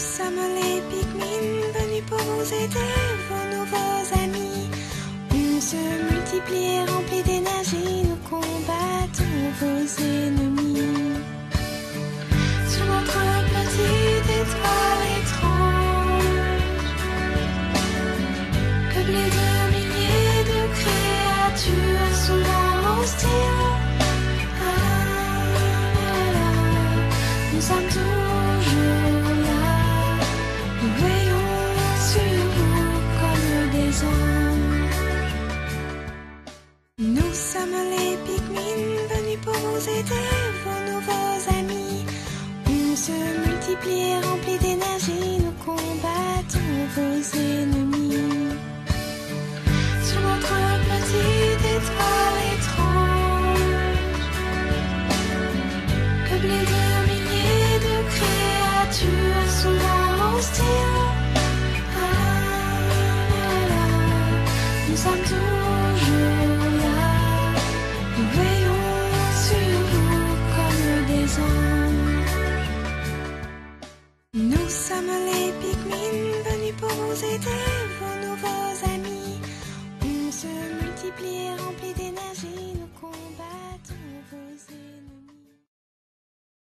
sommes les Pikmin, venus pour vous aider, vos nouveaux amis. On se multiplie et rempli d'énergie, nous combattons vos ennemis. Sur notre petite étoile étrange, peuplée de milliers de créatures souvent hostiles, nous sommes toujours là, nous veillons sur vous comme des anges. Nous sommes les Pikmin, venus pour vous aider, vos nouveaux amis. On se multiplie et rempli d'énergie, nous combattons vos ennemis. Sur notre petite étoile étrange, peuplée de milliers de créatures souvent hostiles, nous sommes toujours là, nous veillons